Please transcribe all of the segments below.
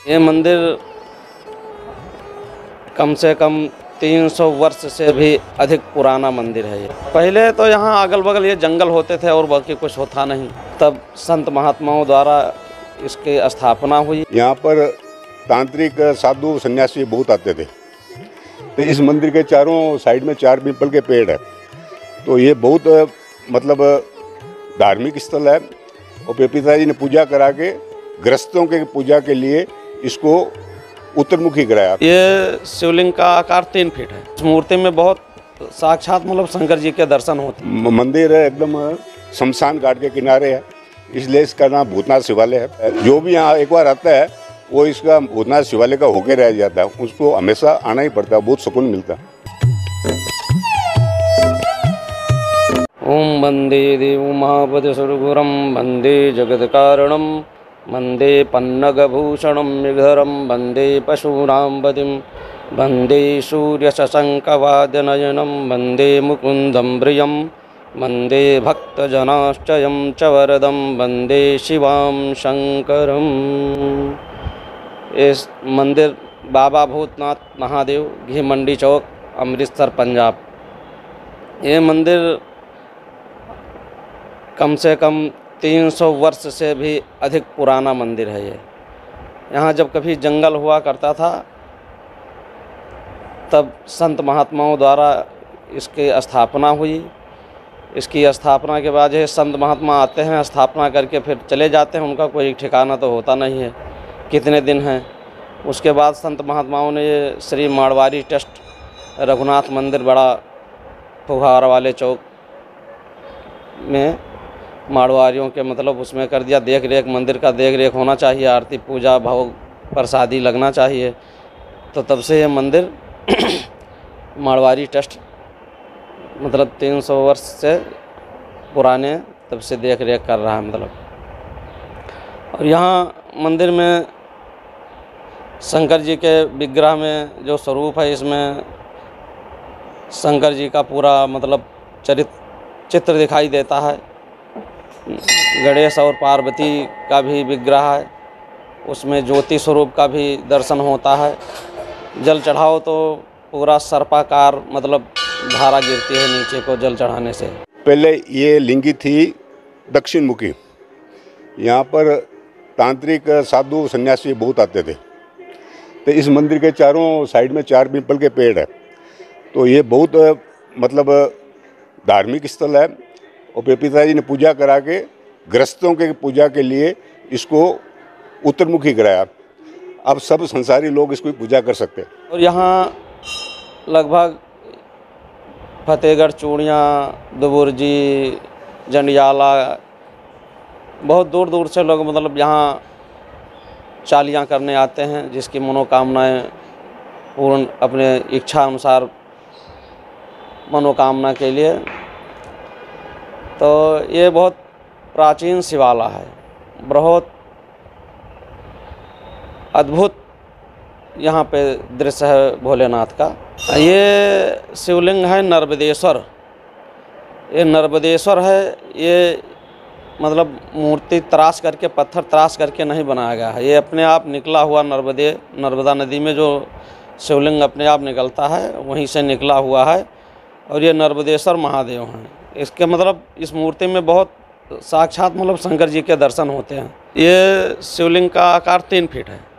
ये मंदिर कम से कम 300 वर्ष से भी अधिक पुराना मंदिर है। ये पहले तो यहाँ अगल बगल ये जंगल होते थे और बाकी कुछ होता नहीं। तब संत महात्माओं द्वारा इसकी स्थापना हुई। यहाँ पर तांत्रिक साधु सन्यासी बहुत आते थे। तो इस मंदिर के चारों साइड में 4 पीपल के पेड़ है। तो ये बहुत मतलब धार्मिक स्थल है। और पिताजी ने पूजा करा के गृहस्थों के पूजा के लिए इसको उत्तरमुखी कराया। ये शिवलिंग का आकार 3 फीट है। इस मूर्ति में बहुत साक्षात मतलब शंकर जी के दर्शन होते हैं। मंदिर है एकदम शमशान घाट के किनारे है, इसलिए इसका नाम भूतनाथ शिवालय है। जो भी यहाँ एक बार आता है वो इसका भूतनाथ शिवालय का होके रह जाता है। उसको हमेशा आना ही पड़ता है, बहुत सुकून मिलता है। ओम वंदे देव महापति सुरगुरम वंदे जगत कारणम वंदे पन्नगभूषणं विघ्धरं वंदे पशूनां पतिं वंदे सूर्यशशंकवाद्यनयनं वंदे मुकुंदं प्रियं वंदे भक्तजनाश्चयं च वरदं वंदे शिवां शंकरम्। इस मंदिर बाबा भूतनाथ महादेव, घी मंडी चौक, अमृतसर, पंजाब। ये मंदिर कम से कम 300 वर्ष से भी अधिक पुराना मंदिर है। ये यहाँ जब कभी जंगल हुआ करता था तब संत महात्माओं द्वारा इसकी स्थापना हुई। इसकी स्थापना के बाद ये संत महात्मा आते हैं, स्थापना करके फिर चले जाते हैं। उनका कोई ठिकाना तो होता नहीं है कितने दिन हैं। उसके बाद संत महात्माओं ने ये श्री मारवाड़ी ट्रस्ट रघुनाथ मंदिर बड़ा फुहार वाले चौक में मारवाड़ियों के मतलब उसमें कर दिया। देख रेख, मंदिर का देख रेख होना चाहिए, आरती पूजा भोग प्रसादी लगना चाहिए। तो तब से ये मंदिर मारवाड़ी ट्रस्ट मतलब 300 वर्ष से पुराने तब से देख रेख कर रहा है मतलब। और यहाँ मंदिर में शंकर जी के विग्रह में जो स्वरूप है, इसमें शंकर जी का पूरा मतलब चित्र दिखाई देता है। गणेश और पार्वती का भी विग्रह है, उसमें ज्योति स्वरूप का भी दर्शन होता है। जल चढ़ाओ तो पूरा सर्पाकार मतलब धारा गिरती है नीचे को जल चढ़ाने से। पहले ये लिंगी थी दक्षिण मुखी। यहाँ पर तांत्रिक साधु सन्यासी बहुत आते थे। तो इस मंदिर के चारों साइड में 4 पीपल के पेड़ है। तो ये बहुत मतलब धार्मिक स्थल है। और पिताजी ने पूजा करा के गृहस्थों के पूजा के लिए इसको उत्तरमुखी कराया। अब सब संसारी लोग इसको पूजा कर सकते हैं। और यहाँ लगभग फतेहगढ़, चूड़ियाँ, दुबुर्जी, जंडियाला बहुत दूर दूर से लोग मतलब यहाँ चालियाँ करने आते हैं, जिसकी मनोकामनाएं पूर्ण अपने इच्छा अनुसार मनोकामना के लिए। तो ये बहुत प्राचीन शिवाला है, बहुत अद्भुत यहाँ पे दृश्य है भोलेनाथ का। ये शिवलिंग है नर्मदेश्वर। ये नर्मदेश्वर है। ये मतलब मूर्ति तराश करके, पत्थर तराश करके नहीं बनाया गया है। ये अपने आप निकला हुआ नर्मदा नदी में जो शिवलिंग अपने आप निकलता है वहीं से निकला हुआ है। और ये नर्मदेश्वर महादेव हैं। इसके मतलब इस मूर्ति में बहुत साक्षात मतलब शंकर जी के दर्शन होते हैं। ये शिवलिंग का आकार 3 फीट है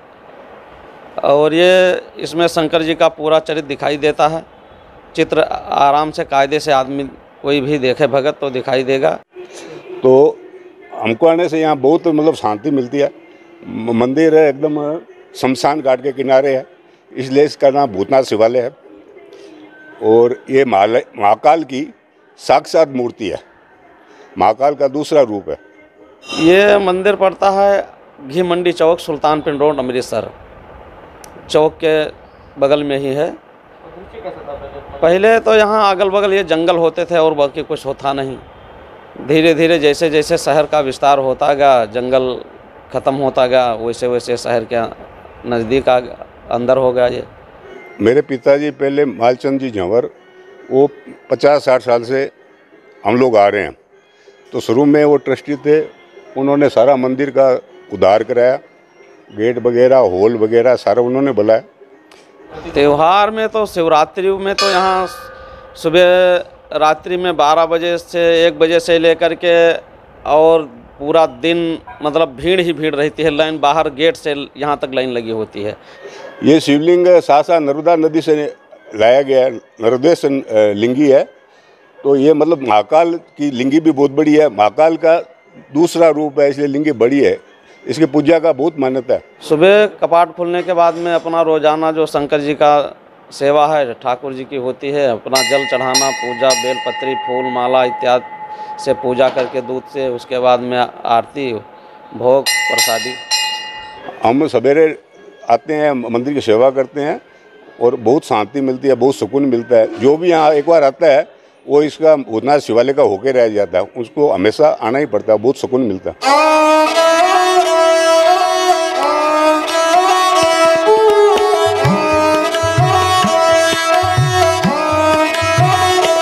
और ये इसमें शंकर जी का पूरा चरित्र दिखाई देता है। चित्र आराम से कायदे से आदमी कोई भी देखे भगत तो दिखाई देगा। तो हमको आने से यहाँ बहुत मतलब शांति मिलती है। मंदिर है एकदम शमशान घाट के किनारे है, इसलिए इसका नाम भूतनाथ शिवालय है। और ये महाकाल की साक्षात मूर्ति है, महाकाल का दूसरा रूप है। ये मंदिर पड़ता है घी मंडी चौक, सुल्तानपुर रोड, अमृतसर। चौक के बगल में ही है। पहले तो यहाँ अगल बगल ये जंगल होते थे और बाकी कुछ होता नहीं। धीरे धीरे जैसे जैसे शहर का विस्तार होता गया, जंगल ख़त्म होता गया, वैसे वैसे शहर के नज़दीक अंदर हो गया ये। मेरे पिताजी पहले मालचंद जी झंवर, वो 50-60 साल से हम लोग आ रहे हैं। तो शुरू में वो ट्रस्टी थे, उन्होंने सारा मंदिर का उद्धार कराया। गेट वगैरह, हॉल वगैरह सारा उन्होंने बनाया। त्यौहार में तो शिवरात्रि में तो यहाँ सुबह रात्रि में 12 बजे से 1 बजे से लेकर के और पूरा दिन मतलब भीड़ ही भीड़ रहती है। लाइन बाहर गेट से यहाँ तक लाइन लगी होती है। ये शिवलिंग सासा नर्मदा नदी से लाया गया है, नर्मदेश्वर लिंगी है। तो ये मतलब महाकाल की लिंगी भी बहुत बड़ी है, महाकाल का दूसरा रूप है, इसलिए लिंगी बड़ी है। इसकी पूजा का बहुत मान्यता है। सुबह कपाट खुलने के बाद में अपना रोजाना जो शंकर जी का सेवा है ठाकुर जी की होती है, अपना जल चढ़ाना, पूजा, बेलपत्री, फूल माला इत्यादि से पूजा करके दूध से, उसके बाद में आरती, भोग, प्रसादी। हम सवेरे आते हैं, मंदिर की सेवा करते हैं और बहुत शांति मिलती है, बहुत सुकून मिलता है। जो भी यहाँ एक बार आता है वो इसका भूतनाथ शिवालय का होके रह जाता है, उसको हमेशा आना ही पड़ता है, बहुत सुकून मिलता है।